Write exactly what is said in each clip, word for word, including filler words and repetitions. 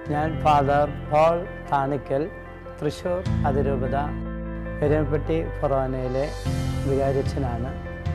ഞാൻ father Paul Thanikkal, Thrissur അതിരൂപത എരുമപ്പെട്ടി ഫൊറോനയിലെ വികാരിയച്ഛനാണ്.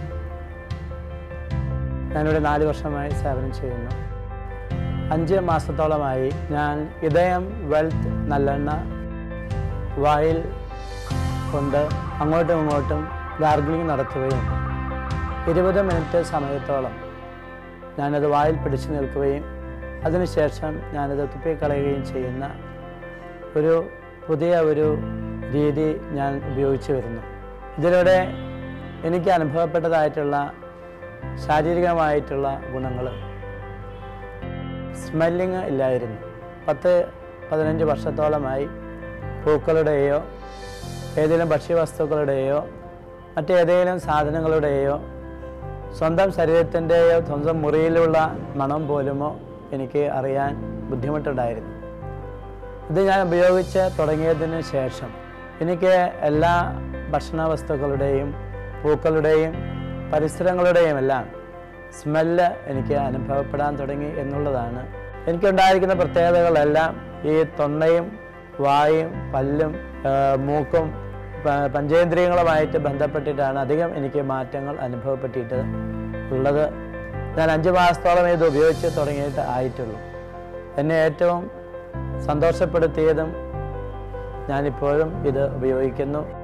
ഞാനിവിടെ നാല് വർഷമായി സേവനം ചെയ്യുന്നു. അഞ്ച് മാസത്തോളമായി ഞാൻ ഇതയം വെൽത്ത് നല്ലെണ്ണ വായിൽ കൊണ്ട് അങ്ങോട്ടും ഇങ്ങോട്ടും ഗാർഗിളിംഗ് നടത്തുകയും ഇരുപത് മിനിറ്റ് സമയത്തോളം ഞാനത് വായിൽ പിടിച്ചു നിൽക്കുകയും അതിനുശേഷം ഞാനത് തുപ്പിക്കളയുകയും ചെയ്യുന്ന ഒരു പുതിയ ഒരു രീതി ഞാൻ ഉപയോഗിച്ചു വരുന്നു. ഇതിലൂടെ എനിക്ക് അനുഭവപ്പെട്ടതായിട്ടുള്ള ശാരീരികമായിട്ടുള്ള ഗുണങ്ങൾ, സ്മെല്ലിങ് ഇല്ലായിരുന്നു. പത്ത് പതിനഞ്ച് വർഷത്തോളമായി പൂക്കളുടെയോ ഏതെങ്കിലും ഭക്ഷ്യവസ്തുക്കളുടെയോ മറ്റേതെങ്കിലും സാധനങ്ങളുടെയോ സ്വന്തം ശരീരത്തിൻ്റെയോ സ്വന്തം മുറിയിലുള്ള മണം പോലുമോ എനിക്ക് അറിയാൻ ബുദ്ധിമുട്ടുണ്ടായിരുന്നു. ഇത് ഞാൻ ഉപയോഗിച്ച് തുടങ്ങിയതിന് ശേഷം എനിക്ക് എല്ലാ ഭക്ഷണ വസ്തുക്കളുടെയും പൂക്കളുടെയും പരിസരങ്ങളുടെയും എല്ലാം സ്മെല്ല് എനിക്ക് അനുഭവപ്പെടാൻ തുടങ്ങി എന്നുള്ളതാണ്. എനിക്കുണ്ടായിരിക്കുന്ന പ്രത്യേകതകളെല്ലാം ഈ തൊണ്ടയും വായും പല്ലും മൂക്കും പഞ്ചേന്ദ്രിയങ്ങളുമായിട്ട് ബന്ധപ്പെട്ടിട്ടാണ് അധികം എനിക്ക് മാറ്റങ്ങൾ അനുഭവപ്പെട്ടിട്ട് ഉള്ളത്. ഞാൻ അഞ്ച് മാസത്തോളം ഇത് ഉപയോഗിച്ച് തുടങ്ങിയിട്ട് ആയിട്ടുള്ളൂ. എന്നെ ഏറ്റവും സന്തോഷപ്പെടുത്തിയതും ഞാനിപ്പോഴും ഇത് ഉപയോഗിക്കുന്നു.